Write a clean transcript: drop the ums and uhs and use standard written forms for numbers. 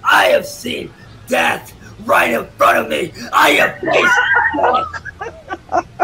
I have seen death right in front of me. I have faced death.